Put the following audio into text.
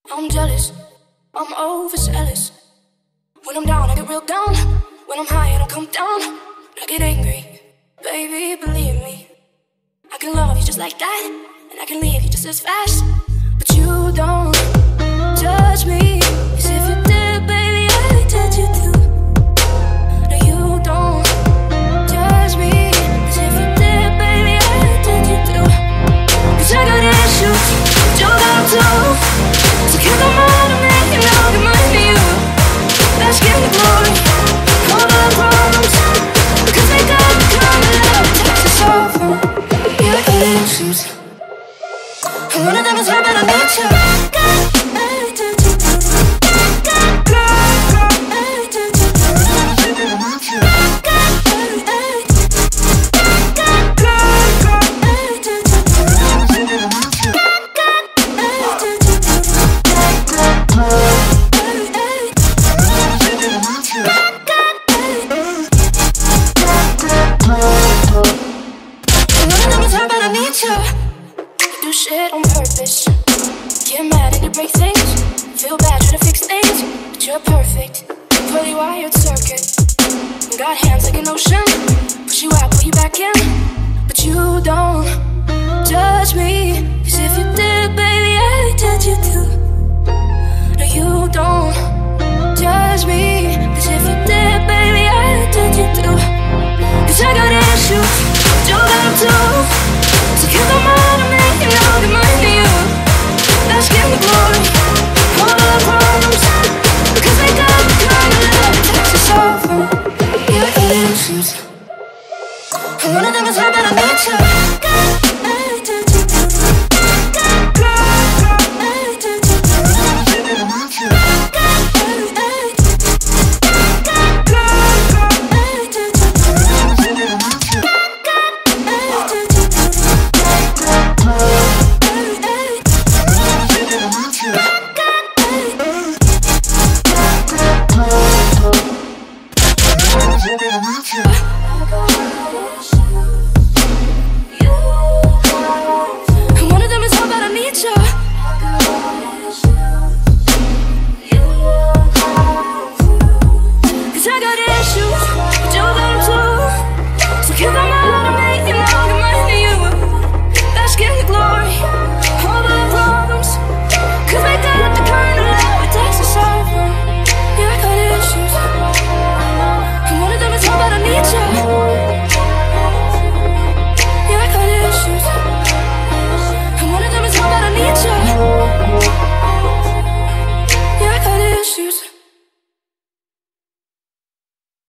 I'm jealous, I'm overzealous. When I'm down, I get real down. When I'm high, I don't come down. I get angry, baby, believe me. I can love you just like that, and I can leave you just as fast. But you don't judge me, 'cause if you did, baby, I'd judge you too. No, you don't judge me, 'cause if you did, baby, I'd judge you too. 'Cause I got issues, but you got too. So keep them on to me, and I'll get mine to you. Let's get the glory, all the problems, because they got the kind of love that takes us over. Yeah, I got issues, and one of them is how bad I need you. Do shit on purpose, get mad and you break things, feel bad trying to fix things, but you're perfect, fully wired circuit. Got hands like an ocean, push you out, pull you back in, but you don't judge me, 'cause if you did, baby, I'd judge you too. No, you don't judge me, 'cause if you did, baby, I'd judge you too. 'Cause I got issues, but you got them too. So keep them on to me, and I'll get mine to you. Let's get the glory, all the problems, because they got the kind of love that takes us over. Yeah, I got issues, and one of them is how bad I need you. And one of them is how bad I need you. 'Cause I got issues, but you got them too. So keep them out of me, and I'll get mine to you. Let's get the glory, all the problems, 'cause they got the kind of love that takes us over. Yeah, I got issues, and one of them is how bad I need you. Yeah, I got issues, and one of them is how bad I need you. Yeah, I got issues.